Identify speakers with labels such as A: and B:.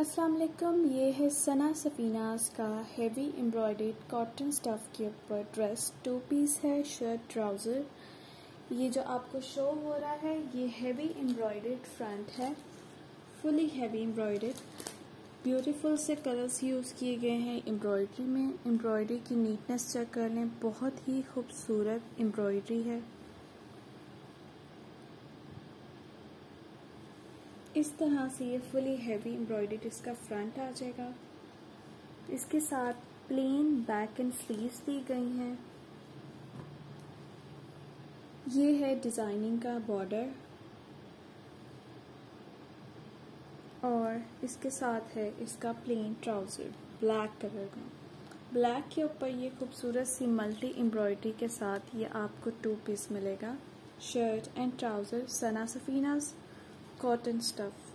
A: अस्सलाम वालेकुम। ये है सना सफ़ीनास का हेवी एम्ब्रॉयडर्ड कॉटन स्टफ़ के ऊपर ड्रेस। 2 पीस है, शर्ट ट्राउज़र। ये जो आपको शो हो रहा है ये हेवी एम्ब्रॉयडर्ड फ्रंट है, फुली हेवी एम्ब्रॉयडर्ड। ब्यूटीफुल से कलर्स यूज़ किए गए हैं एम्ब्रॉयडरी में। एम्ब्रॉयडरी की नीटनेस चेक कर लें, बहुत ही खूबसूरत एम्ब्रॉयडरी है। इस तरह से ये फुली हैवी एम्ब्रॉयडर्ड इसका फ्रंट आ जाएगा। इसके साथ प्लेन बैक एंड स्लीव्स दी गई हैं। ये है डिज़ाइनिंग का बॉर्डर और इसके साथ है इसका प्लेन ट्राउज़र ब्लैक कलर का। ब्लैक के ऊपर ये खूबसूरत सी मल्टी एम्ब्रॉयडरी के साथ ये आपको 2 पीस मिलेगा, shirt and trouser. Sana Safinas cotton stuff.